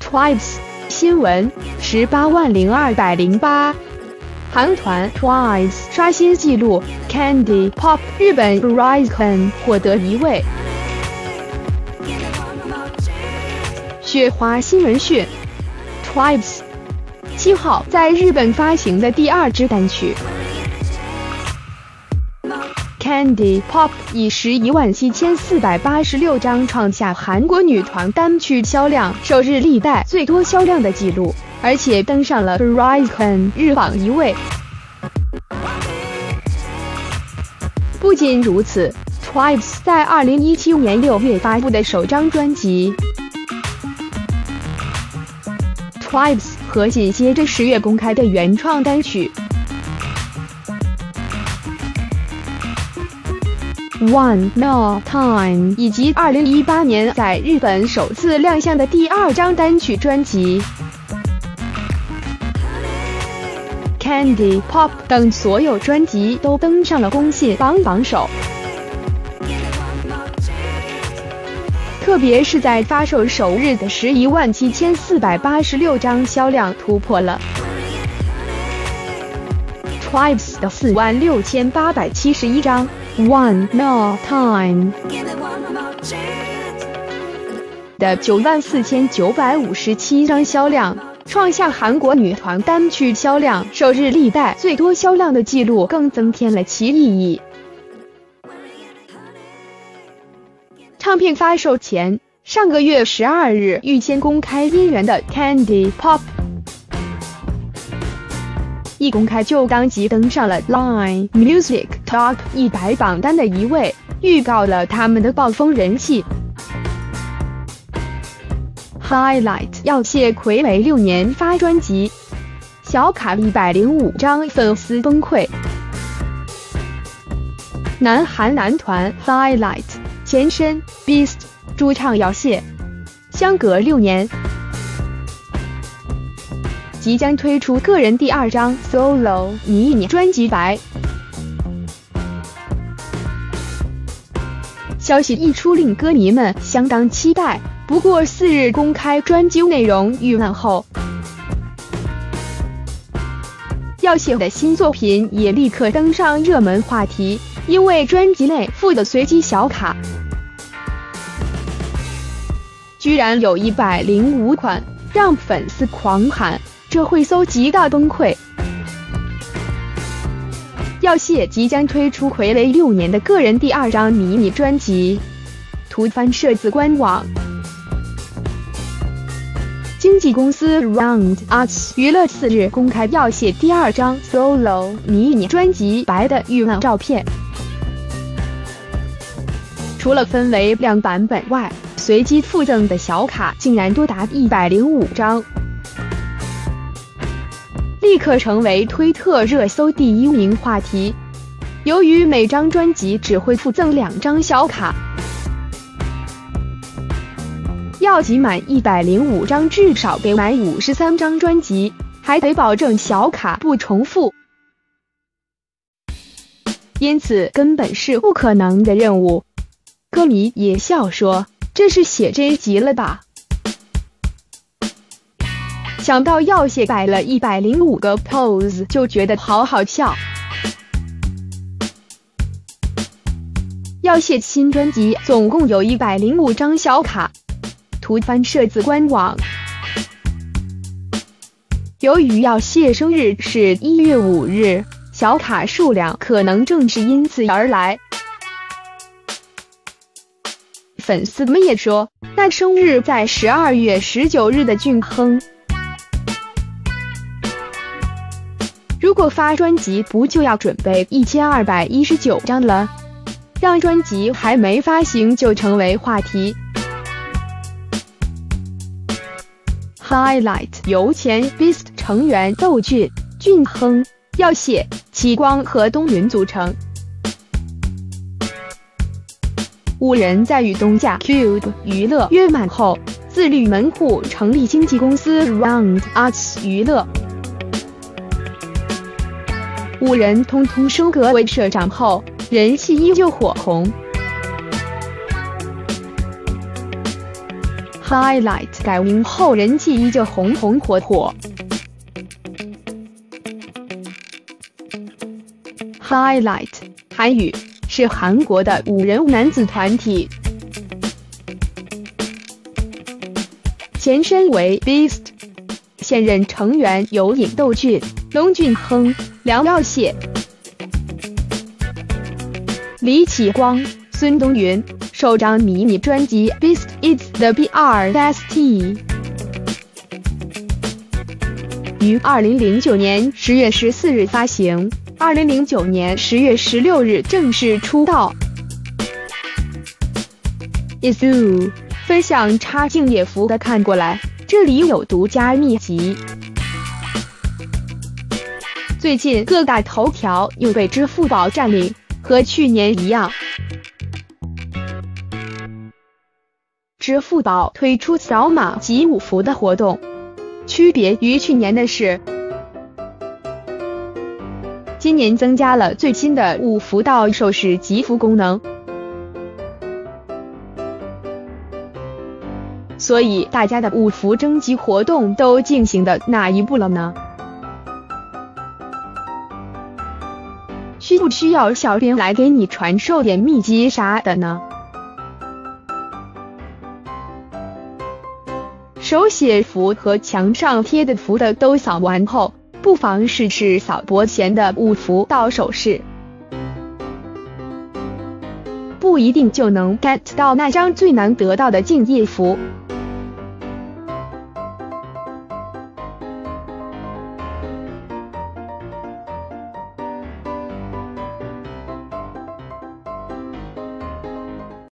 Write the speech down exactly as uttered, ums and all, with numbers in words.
Twice 新闻十八万零二百零八。韩团 Twice 刷新纪录 ，Candy Pop 日本 Oricon 获得一位。雪花新闻讯 ，Twice 七号在日本发行的第二支单曲。Candy Pop 以十一万七千四百八十六张创下韩国女团单曲销量首日历代最多销量的纪录，而且登上了 Oricon 日榜一位。不仅如此 ，Twice 在二零一七年六月发布的首张专辑 ，Twice 和紧接着十月公开的原创单曲。One More Time 以及二零一八年在日本首次亮相的第二张单曲专辑 Candy Pop 等所有专辑都登上了公信榜榜首。特别是在发售首日的十一万七千四百八十六张销量突破了 Twice 的四万六千八百七十一张。One More Time 的九万四千九百五十七张销量，创下韩国女团单曲销量首日历代最多销量的纪录，更增添了其意义。唱片发售前，上个月十二日预先公开音源的 Candy Pop 一公开就当即登上了 Line Music Top 一百榜单的一位，预告了他们的暴风人气。Highlight 要谢睽违六年发专辑，小卡一百零五张，粉丝崩溃。南韩男团 Highlight 前身 Beast 主唱要谢，相隔六年。即将推出个人第二张 solo 迷你专辑《白》。消息一出，令歌迷们相当期待。不过四日公开专辑内容预览后，要谢的新作品也立刻登上热门话题，因为专辑内附的随机小卡居然有一百零五款，让粉丝狂喊。这会搜集到崩溃。要谢即将推出睽违六年的个人第二张迷你专辑。图翻摄自官网。经纪公司 Round Arts 娱乐四日公开要谢第二张 solo 迷你专辑《白》的预览照片。除了分为两版本外，随机附赠的小卡竟然多达一百零五张。立刻成为推特热搜第一名话题。由于每张专辑只会附赠两张小卡，要集满一百零五张，至少得买五十三张专辑，还得保证小卡不重复，因此根本是不可能的任务。歌迷也笑说：“这是写真集了吧？”想到要谢摆了一百零五个 pose 就觉得好好笑。要谢新专辑总共有一百零五张小卡，图翻摄自官网。由于要谢生日是一月五日，小卡数量可能正是因此而来。粉丝们也说，那生日在十二月十九日的俊亨。如果发专辑不就要准备一千二百一十九张了？让专辑还没发行就成为话题。Highlight 由前 Beast 成员窦俊、俊亨、要谢、齐光和东云组成。五人在与东家 Cube 娱乐约满后，自立门户成立经纪公司 Round Arts 娱乐。五人通通升格为社长后，人气依旧火红。 Highlight 改名后人气依旧红红火火。Highlight 韩语是韩国的五人男子团体，前身为 Beast， 现任成员有尹斗俊、龙俊亨、梁耀燮、李启光、孙东云。首张迷你专辑《Beast It's the B R S T》于二零零九年十月十四日发行，二零零九年十月十六日正式出道。Isu 分享插敬业福的看过来，这里有独家秘籍。最近各大头条又被支付宝占领，和去年一样。支付宝推出扫码集五福的活动，区别于去年的是，今年增加了最新的五福到手时集福功能，所以大家的五福征集活动都进行的哪一步了呢？需不需要小编来给你传授点秘籍啥的呢？手写符和墙上贴的符的都扫完后，不妨试试扫博贤的五福到手势，不一定就能 get 到那张最难得到的敬业符，